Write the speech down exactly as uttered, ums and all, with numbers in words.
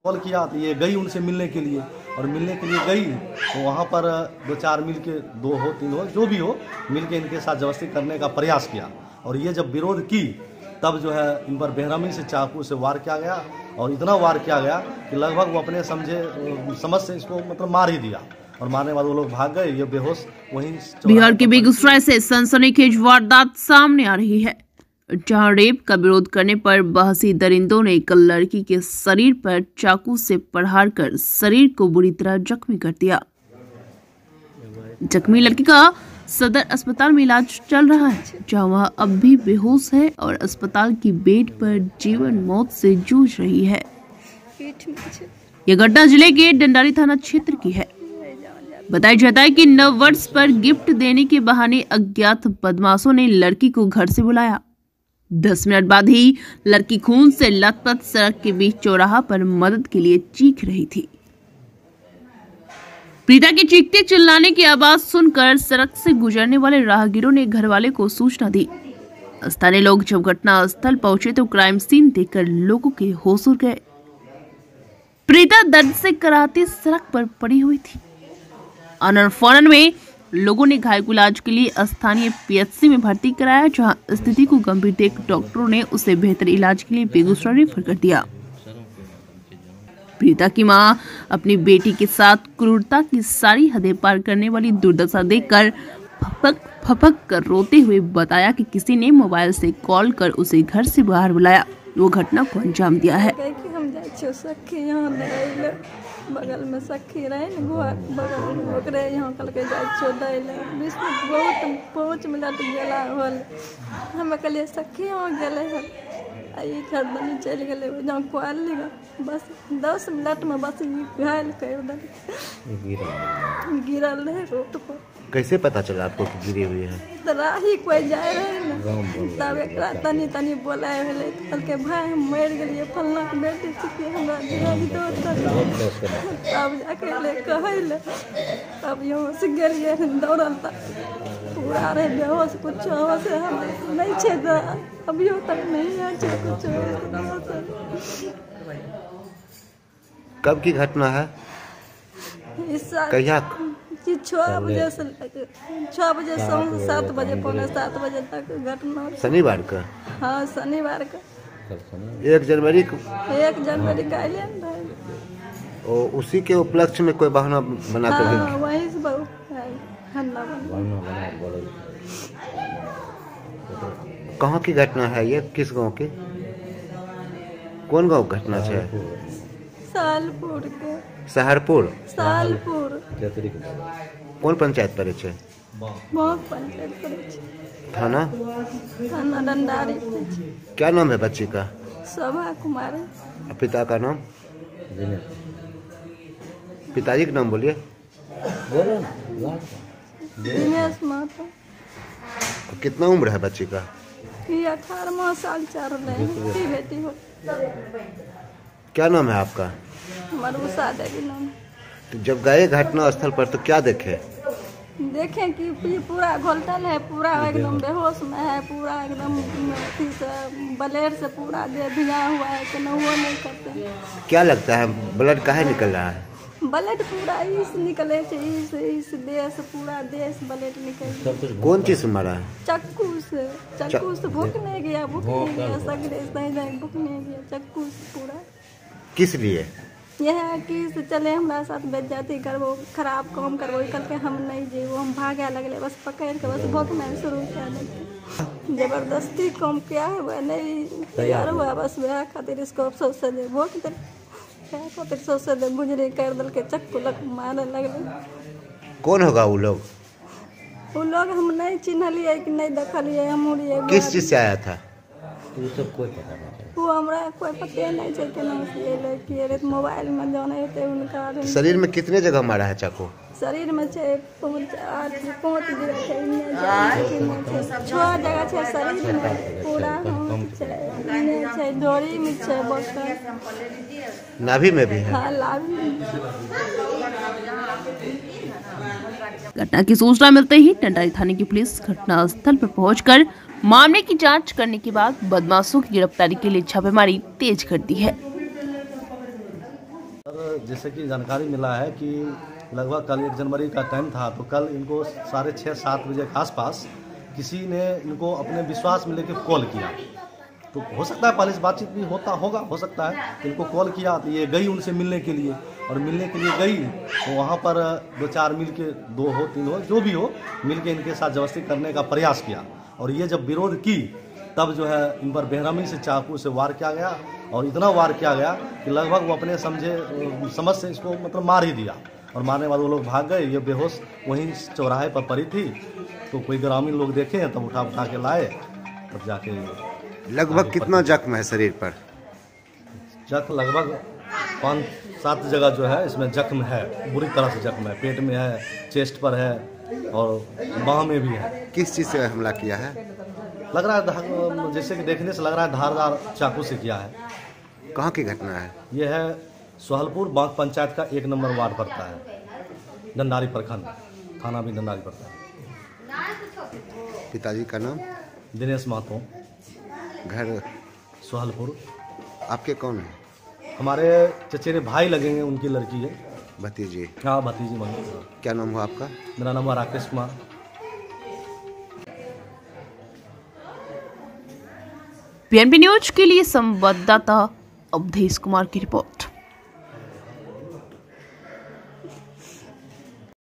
Call किया तो ये गई उनसे मिलने के लिए, और मिलने के लिए गई तो वहाँ पर दो चार मिल के, दो हो तीन हो जो भी हो, मिल के इनके साथ जबरदस्ती करने का प्रयास किया। और ये जब विरोध की तब जो है इन पर बेरहमी से चाकू से वार किया गया, और इतना वार किया गया कि लगभग वो अपने समझे समझ से इसको मतलब मार ही दिया, और मारने के बाद वो लोग भाग गए। ये बेहोश वहीं। बिहार के बेगूसराय से सनसनीखेज वारदात सामने आ रही है, जहां रेप का विरोध करने पर बहसी दरिंदों ने एक लड़की के शरीर पर चाकू से प्रहार कर शरीर को बुरी तरह जख्मी कर दिया। जख्मी लड़की का सदर अस्पताल में इलाज चल रहा है, जहां वह अब भी बेहोश है और अस्पताल की बेड पर जीवन मौत से जूझ रही है। यह घटना जिले के डंडारी थाना क्षेत्र की है। बताया जाता है कि नव वर्ष पर गिफ्ट देने के बहाने अज्ञात बदमाशों ने लड़की को घर से बुलाया। दस मिनट बाद ही लड़की खून से लथपथ सड़क के बीच चौराहा पर मदद के लिए चीख रही थी। प्रीता के चीखते चिल्लाने की आवाज सुनकर सड़क से गुजरने वाले राहगीरों ने घर वाले को सूचना दी। स्थानीय लोग जब घटना स्थल पहुंचे तो क्राइम सीन देखकर लोगों के होश उड़ गए। प्रीता दर्द से कराहती सड़क पर पड़ी हुई थी। आनन फानन में लोगों ने घायल को इलाज के लिए स्थानीय पीएचसी में भर्ती कराया, जहां स्थिति को गंभीर देख डॉक्टरों ने उसे बेहतर इलाज के लिए बेगूसराय रेफर कर दिया। प्रीता की मां अपनी बेटी के साथ क्रूरता की सारी हदें पार करने वाली दुर्दशा देखकर फपक फपक कर रोते हुए बताया कि किसी ने मोबाइल से कॉल कर उसे घर से बाहर बुलाया, वो घटना को अंजाम दिया है। बगल में सखी रहे न घर बगल में ओकरे यहाँ कल के जाए छो दै ले बीस मिनट बहुत पाँच मिनट गेला होल। हमें कहलिए सखी यहाँ गेले है आई खरदनी चल गए जहाँ कॉल लिगा बस दस मिनट में बस घायल कर दे गिरल रहे रोड पर। कैसे पता चला आपको कि गिरी हुई है? तो राही कोई जाए रहे न तब एक तनी तनी बोलाए भेले कल के भाई हम मर गए फलना के बेटी छिके हमरा दिहाड़ी दो तब जाके ले कहले तब यहाँ से गेलिए दौड़ल तक पूरा रहे बेहोश कुछ होश हम नहीं छे तो अभियो तक नहीं आ छे कुछ। कब की घटना है? इस कहिया? छः बजे से छः बजे शाम सात बजे पौने सात बजे तक घटना। शनिवार का? हाँ शनिवार का। एक जनवरी को? एक जनवरी का और उसी के उपलक्ष्य में कोई बहाना बना कर? हाँ, वही से कहाँ की घटना है ये? किस गांव की? कौन गांव घटना है? सालपुर के। सहरपुर? सालपुर। कौन पंचायत पड़े छे? बहुत पंचायत पड़े छे। थाना? थाना डंडारी। क्या नाम है बच्ची का? शोभा कुमारी। पिता का नाम? पिताजी का नाम बोलिए। दिनेश महतो। कितना उम्र है बच्ची का? ये अठारह साल चार बेटी बेटी हो। क्या नाम है आपका? मरुसा देवी नाम। तो जब गए घटना स्थल पर तो क्या देखे? देखें कि ये पूरा घोलटल है, पूरा एकदम बेहोश में है, पूरा एकदम अथी से ब्लड से पूरा दे भिजा हुआ है कि वो नहीं करते। क्या लगता है ब्लड काहे निकल रहा है? ब्लड पूरा इस निकले इस इस देश पूरा देश ब्लड निकल। कौन चीज से मारा है? चक्कू से। चक्कू से भूखने गया भूखने गया सगरे सही भूखने गया चक्कू से पूरा। किस लिए? यह है कि चले हमारा साथ बेइज्जती करबो खराब काम करबो कल के हम नहीं जीवो हम भागे लगले बस पकड़ के बस भोंकना शुरू किया देते जबरदस्ती काम किया है वह नहीं तैयार हुआ बस वह खातिर इसको अफसोस से दे भोंक दे क्या खातिर सोच से दे बुझरे कर दल के चक्कू लग मारने लगले। कौन होगा वो लोग? वो लोग हम नहीं चिन्हलिए कि नहीं देखलिए हम उड़िए। किस चीज से आया था? ये सब कोई पता नहीं। वो हमरा कोई पता नहीं चल के नाम से ले कि रे मोबाइल में जाने थे उनका। शरीर में कितने जगह मारा है चाकू? शरीर में छे पांच आठ पांच जगह छे इन्ने छह जगह छे शरीर में पूरा हम छे इन्ने छे डोरी में छे बक्का नाभि में भी है। हां नाभि। घटना की सूचना मिलते ही डंडारी थाने की पुलिस घटना स्थल पर पहुंचकर मामले की जांच करने के बाद बदमाशों की गिरफ्तारी के लिए छापेमारी तेज कर दी है। सर, जैसे कि जानकारी मिला है कि लगभग कल एक जनवरी का टाइम था, तो कल इनको साढ़े छः सात बजे के आसपास किसी ने इनको अपने विश्वास में लेके कॉल किया। तो हो सकता है पहले से बातचीत भी होता होगा, हो सकता है इनको कॉल किया तो ये गई उनसे मिलने के लिए, और मिलने के लिए गई तो वहाँ पर दो चार मिल के, दो हो तीन हो जो भी हो, मिल के इनके साथ जबरदस्ती करने का प्रयास किया। और ये जब विरोध की तब जो है इन पर बेरहमी से चाकू से वार किया गया, और इतना वार किया गया कि लगभग वो अपने समझे समझ से इसको मतलब मार ही दिया। और मारने के बाद वो लोग भाग गए। ये बेहोश वहीं चौराहे पर पड़ी थी, तो कोई ग्रामीण लोग देखे तब उठा उठा के लाए, तब जाके। लगभग कितना जख्म है शरीर पर? जख्म लगभग पाँच सात जगह जो है इसमें जख्म है, बुरी तरह से जख्म है। पेट में है, चेस्ट पर है और बाह में भी है। किस चीज़ से हमला किया है? लग रहा है जैसे कि देखने से लग रहा है धारदार चाकू से किया है। कहाँ की घटना है? यह है सोहलपुर बांक पंचायत का एक नंबर वार्ड पड़ता है, डंडारी प्रखंड, थाना भी डंडारी पड़ता है। पिताजी का नाम? दिनेश महतो। घर? सोहलपुर। आपके कौन है? हमारे चचेरे भाई लगेंगे, उनकी लड़की है। भतीजी? हाँ, भतीजी मंगल। क्या नाम हुआ आपका? मेरा नाम है राकेश कुमार। पीएनबी न्यूज के लिए संवाददाता अवधेश कुमार की रिपोर्ट।